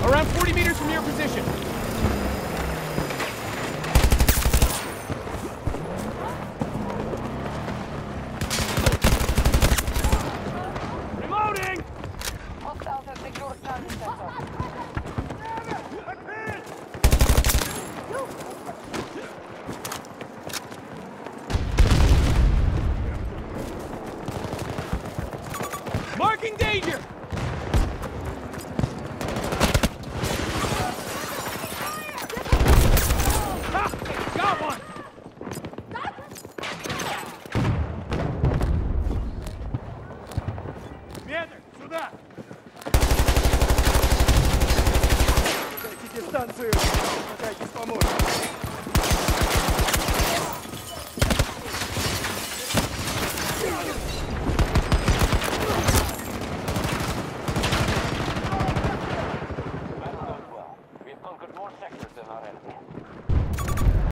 Around 40 meters from your position. Reloading! Hostiles have secured target center. Marking danger! Ha! Got one! Медведь, сюда! Дайте дистанцию! Пытайтесь помочь! Battle goes well. We've conquered more sectors than our enemy.